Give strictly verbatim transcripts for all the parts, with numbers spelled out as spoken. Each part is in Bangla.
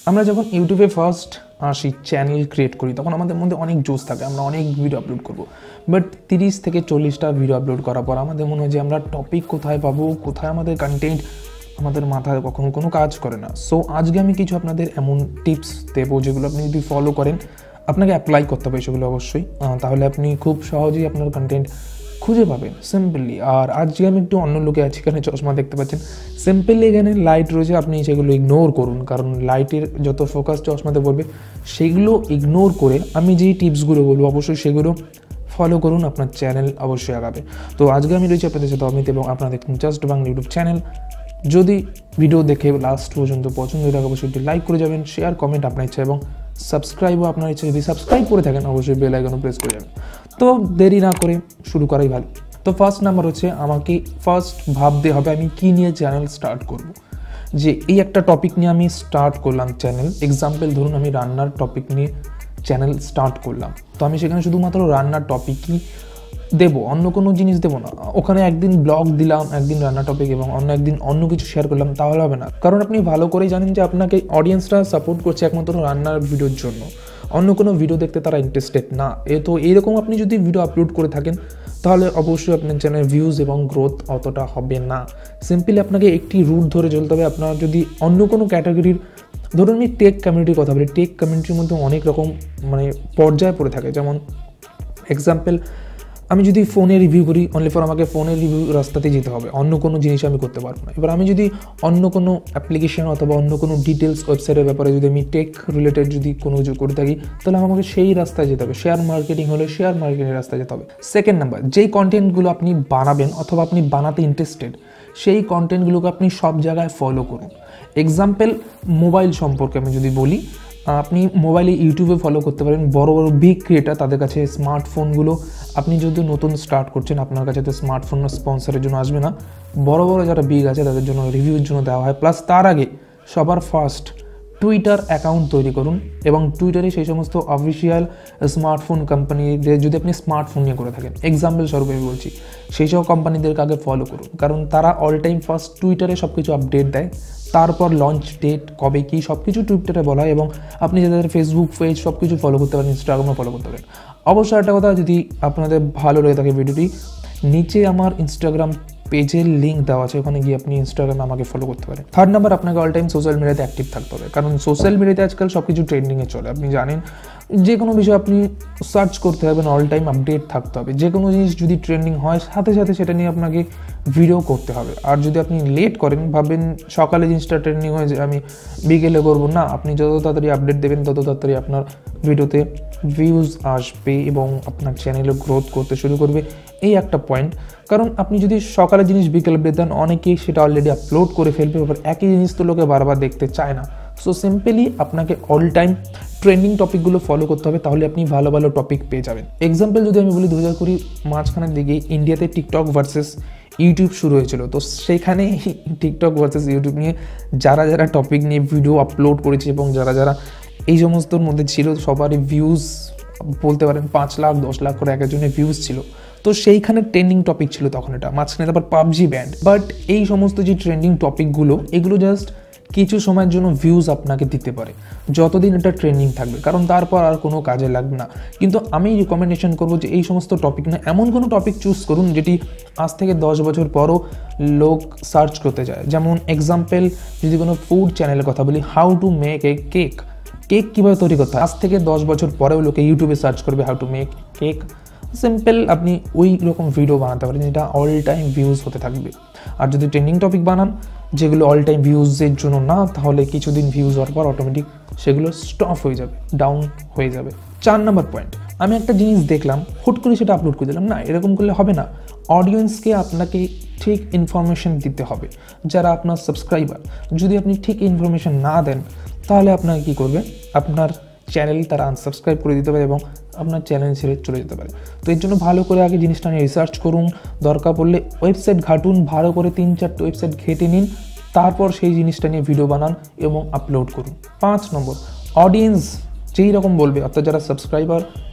আমরা যখন ইউটিউবে ফার্স্ট আসি চ্যানেল ক্রিয়েট করি তখন আমাদের মধ্যে অনেক জোশ থাকে, আমরা অনেক ভিডিও আপলোড করব। বাট তিরিশ থেকে চল্লিশটা ভিডিও আপলোড করার পর আমাদের মনে হয় যে আমরা টপিক কোথায় পাবো, কোথায় আমাদের কন্টেন্ট, আমাদের মাথায় কখনো কোনো কাজ করে না। সো আজকে আমি কিছু আপনাদের এমন টিপস দেবো যেগুলো আপনি যদি ফলো করেন, আপনাকে অ্যাপ্লাই করতে হবে সেগুলো অবশ্যই, তাহলে আপনি খুব সহজেই আপনার কন্টেন্ট খুঁজে পাবেন সিম্পলি। আর আজকে আমি একটু অন্য লোকে আছি, এখানে চশমা দেখতে পাচ্ছেন, সিম্পলি এখানে লাইট রয়েছে, আপনি সেগুলো ইগনোর করুন, কারণ লাইটের যত ফোকাস চশমাতে পড়বে সেইগুলো ইগনোর করে আমি যেই টিপসগুলো বলবো অবশ্যই সেগুলো ফলো করুন, আপনার চ্যানেল অবশ্যই আগাবে। তো আজকে আমি রয়েছি আপনাদের সাথে অমিত এবং আপনারা দেখুন জাস্ট বাংলা ইউটিউব চ্যানেল। যদি ভিডিও দেখে লাস্ট পর্যন্ত পছন্দ হয়ে থাকে অবশ্যই একটু লাইক করে যাবেন, শেয়ার কমেন্ট আপনার ইচ্ছা এবং সাবস্ক্রাইবও আপনার ইচ্ছা। যদি সাবস্ক্রাইব করে থাকেন অবশ্যই বেল আইকনও প্রেস করে যাবেন। তো দেরি না করে শুরু করাই ভালো। তো ফার্স্ট নাম্বার হচ্ছে, আমাকে ফার্স্ট ভাবতে হবে আমি কী নিয়ে চ্যানেল স্টার্ট করব। যে এই একটা টপিক নিয়ে আমি স্টার্ট করলাম চ্যানেল, এক্সাম্পল ধরুন আমি রান্নার টপিক নিয়ে চ্যানেল স্টার্ট করলাম, তো আমি সেখানে শুধুমাত্র রান্নার টপিকই দেবো, অন্য কোনো জিনিস দেবো না। ওখানে একদিন ব্লগ দিলাম, একদিন রান্না টপিক এবং অন্য একদিন অন্য কিছু শেয়ার করলাম, তাহলে হবে না। কারণ আপনি ভালো করেই জানেন যে আপনাকে অডিয়েন্সরা সাপোর্ট করছে একমাত্র রান্নার ভিডিওর জন্য, অন্য কোনো ভিডিও দেখতে তারা ইন্টারেস্টেড না। এ তো এইরকম আপনি যদি ভিডিও আপলোড করে থাকেন তাহলে অবশ্যই আপনার চ্যানেলের ভিউজ এবং গ্রোথ অতটা হবে না। সিম্পলি আপনাকে একটি রুট ধরে চলতে হবে। আপনার যদি অন্য কোনো ক্যাটাগরির, ধরুন আমি টেক কমিউনিটির কথা বলি, টেক কমিউনিটির মধ্যে অনেক রকম মানে পর্যায়ে পড়ে থাকে। যেমন এক্সাম্পল আমি যদি ফোনে রিভিউ করি, অনলি ফর আমাকে ফোনের রিভিউ রাস্তাতেই যেতে হবে, অন্য কোনো জিনিস আমি করতে পারবো না। এবার আমি যদি অন্য কোনো অ্যাপ্লিকেশন অথবা অন্য কোনো ডিটেলস ওয়েবসাইটের ব্যাপারে যদি আমি টেক রিলেটেড যদি কোনো কিছু করে থাকি তাহলে আমাকে সেই রাস্তায় যেতে হবে। শেয়ার মার্কেটিং হলে শেয়ার মার্কেটিংয়ের রাস্তায় যেতে হবে। সেকেন্ড নাম্বার, যেই কন্টেন্টগুলো আপনি বানাবেন অথবা আপনি বানাতে ইন্টারেস্টেড সেই কন্টেন্টগুলোকে আপনি সব জায়গায় ফলো করুন। এক্সাম্পল মোবাইল সম্পর্কে আমি যদি বলি, আপনি মোবাইলে ইউটিউবে ফলো করতে পারেন বড় বড় বিগ ক্রিয়েটার, তাদের কাছে স্মার্টফোনগুলো, আপনি যদি নতুন স্টার্ট করছেন আপনার কাছে তো স্মার্টফোন স্পন্সরের জন্য আসবে না, বড় বড় যারা বিগ আছে তাদের জন্য রিভিউর জন্য দেওয়া হয়। প্লাস তার আগে সবার ফার্স্ট টুইটার অ্যাকাউন্ট তৈরি করুন এবং টুইটারে সেই সমস্ত অফিসিয়াল স্মার্টফোন কোম্পানিদের, যদি আপনি স্মার্টফোন নিয়ে করে থাকেন এক্সাম্পল স্বরূপ আমি বলছি, সেই সব কোম্পানিদেরকে আগে ফলো করুন, কারণ তারা অল টাইম ফার্স্ট টুইটারে সব কিছু আপডেট দেয়, তারপর লঞ্চ ডেট কবে কী সব কিছু টুইটারে বলা হয় এবং আপনি যাদের ফেসবুক পেজ সব কিছু ফলো করতে পারেন, ইনস্টাগ্রামও ফলো করতে পারেন। অবশ্যই একটা কথা, যদি আপনাদের ভালো লেগে থাকে ভিডিওটি, নিচে আমার ইনস্টাগ্রাম পেজের লিঙ্ক দেওয়া আছে, ওখানে গিয়ে আপনি ইনস্টাগ্রামে আমাকে ফলো করতে পারেন। থার্ড নাম্বার, আপনাকে অল টাইম সোশ্যাল মিডিয়াতে অ্যাক্টিভ থাকতে হবে, কারণ সোশ্যাল মিডিয়াতে আজকাল সব কিছু ট্রেন্ডিংয়ে চলে। আপনি জানেন যে কোনো বিষয় আপনি সার্চ করতে হবে, অল টাইম আপডেট থাকতে হবে। যে কোনো জিনিস যদি ট্রেন্ডিং হয় সাথে সাথে সেটা নিয়ে আপনাকে ভিডিও করতে হবে। আর যদি আপনি লেট করেন, ভাবেন সকালে জিনিসটা ট্রেন্ডিং হয়ে যায় আমি বিকেলে করবো না, আপনি যত তাড়াতাড়ি আপডেট দেবেন তত তাড়াতাড়ি আপনার ভিডিওতে ভিউজ আসবে এবং আপনার চ্যানেলে গ্রোথ করতে শুরু করবে। এই একটা পয়েন্ট, কারণ আপনি যদি সকালে জিনিস বিকেলে আপডেট দেন অনেকেই সেটা অলরেডি আপলোড করে ফেলবে, এবার একই জিনিস তো লোকে বারবার দেখতে চায় না। সো সিম্পলি আপনাকে অল টাইম ট্রেন্ডিং টপিকগুলো ফলো করতে হবে, তাহলে আপনি ভালো ভালো টপিক পেয়ে যাবেন। এক্সাম্পল যদি আমি বলি, দু হাজার কুড়ি মাঝখানের দিকে ইন্ডিয়াতে টিকটক ভার্সেস ইউটিউব শুরু হয়েছিল, তো সেখানে টিকটক ভার্সেস ইউটিউব নিয়ে যারা যারা টপিক নিয়ে ভিডিও আপলোড করেছে এবং যারা যারা এই সমস্তর মধ্যে ছিল সবারই ভিউজ বলতে পারেন পাঁচ লাখ দশ লাখ করে এক একজনের ভিউজ ছিল। তো সেইখানে ট্রেন্ডিং টপিক ছিল তখন এটা, মাঝখানে তারপর পাবজি ব্যান্ড। বাট এই সমস্ত যে ট্রেন্ডিং টপিকগুলো এগুলো জাস্ট কিছু সময়ের জন্য ভিউজ আপনাকে দিতে পারে, যতদিন এটা ট্রেন্ডিং থাকবে, কারণ তারপর আর কোনো কাজে লাগবে না। কিন্তু আমি রিকমেন্ডেশন করবো যে এই সমস্ত টপিক না, এমন কোনো টপিক চুজ করুন যেটি আজ থেকে দশ বছর পরও লোক সার্চ করতে যায়। যেমন এক্সাম্পল যদি কোনো ফুড চ্যানেলের কথা বলি, how to make a cake, cake কীভাবে তৈরি করতে হয়, আজ থেকে দশ বছর পরেও লোকে ইউটিউবে সার্চ করবে how to make cake. Simple আপনি ওই রকম ভিডিও বানাতে পারেন যেটা অল টাইম ভিউজ হতে থাকবে। আর যদি ট্রেন্ডিং টপিক বানান যেগুলো অল টাইম ভিউজের জন্য না, তাহলে কিছুদিন ভিউজ হওয়ার পর অটোমেটিক সেগুলো স্টপ হয়ে যাবে, ডাউন হয়ে যাবে। চার নম্বর পয়েন্ট, আমি একটা জিনিস দেখলাম হুট করে সেটা আপলোড করে দিলাম না, এরকম করলে হবে না। অডিয়েন্সকে আপনাকে ঠিক ইনফরমেশন দিতে হবে, যারা আপনার সাবস্ক্রাইবার। যদি আপনি ঠিক ইনফরমেশন না দেন তাহলে আপনাকে কী করবে, আপনার চ্যানেল তারা আনসাবস্ক্রাইব করে দিতে পারে এবং আপনার চ্যানেল ছেড়ে চলে যেতে পারে। তো এর জন্য ভালো করে আগে জিনিসটা নিয়ে রিসার্চ করুন, দরকার পড়লে ওয়েবসাইট ঘাটুন, ভালো করে তিন চারটে ওয়েবসাইট ঘেটে নিন, তারপর সেই জিনিসটা নিয়ে ভিডিও বানান এবং আপলোড করুন। পাঁচ নম্বর, অডিয়েন্স যেই রকম বলবে, অর্থাৎ যারা সাবস্ক্রাইবার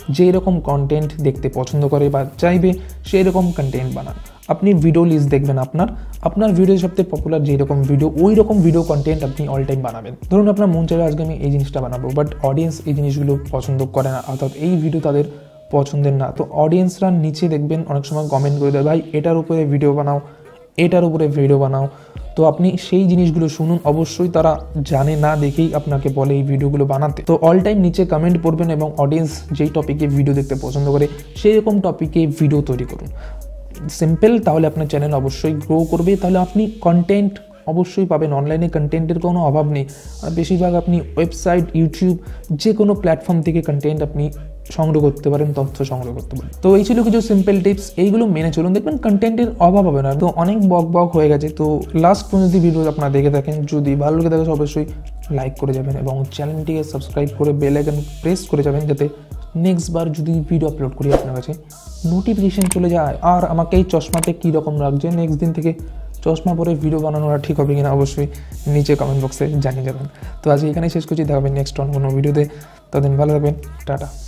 যেই রকম কন্টেন্ট দেখতে পছন্দ করে বা চাইবে সেই রকম কন্টেন্ট বানান। আপনি ভিডিও লিস্ট দেখবেন, আপনার আপনার ভিডিও সবথেকে পপুলার যেই রকম ভিডিও ওই রকম ভিডিও কন্টেন্ট আপনি অল টাইম বানাবেন। ধরুন আপনার মন চাইবে আজকে আমি এই জিনিসটা বানাবো, বাট অডিয়েন্স এই জিনিসগুলো পছন্দ করে না, অর্থাৎ এই ভিডিও তাদের পছন্দের না। তো অডিয়েন্সরা নিচে দেখবেন অনেক সময় কমেন্ট করে দেয়, ভাই এটার উপরে ভিডিও বানাও, এটার উপরে ভিডিও বানাও। তো আপনি সেই জিনিসগুলো শুনুন, অবশ্যই তারা জানে না দেখেই আপনাকে বলে এই ভিডিওগুলো বানাতে। তো অল টাইম নিচে কমেন্ট করবেন এবং অডিয়েন্স যেই টপিকে ভিডিও দেখতে পছন্দ করে সেই রকম টপিকে ভিডিও তৈরি করুন। সিম্পল, তাহলে আপনার চ্যানেল অবশ্যই গ্রো করবে। তাহলে আপনি কন্টেন্ট অবশ্যই পাবেন, অনলাইনে কন্টেন্টের কোনো অভাব নেই। আর বেশিরভাগ আপনি ওয়েবসাইট, ইউটিউব, যে কোনো প্ল্যাটফর্ম থেকে কন্টেন্ট আপনি সংগ্রহ করতে পারেন, তথ্য সংগ্রহ করতে পারেন। তো এই ছিল কিছু সিম্পল টিপস, এইগুলো মেনে চলুন, দেখবেন কন্টেন্টের অভাব হবে না। তো অনেক বক বক হয়ে গেছে, তো লাস্ট পর্যন্ত যদি ভিডিও আপনারা দেখে থাকেন, যদি ভালো লেগে থাকে অবশ্যই লাইক করে যাবেন এবং চ্যানেলটিকে সাবস্ক্রাইব করে বেল আইকন প্রেস করে যাবেন, যাতে নেক্সট বার যদি ভিডিও আপলোড করি আপনার কাছে নোটিফিকেশন চলে যায়। আর আমাকে এই চশমাতে কী রকম লাগছে, নেক্সট দিন থেকে চশমা পরে ভিডিও বানানোটা ঠিক হবে কিনা অবশ্যই নিচে কমেন্ট বক্সে জানিয়ে যাবেন। তো আজকে এখানেই শেষ করছি, দেখাবেন নেক্সট অন কোনো ভিডিওতে। ততদিন ভালো থাকবেন, টাটা।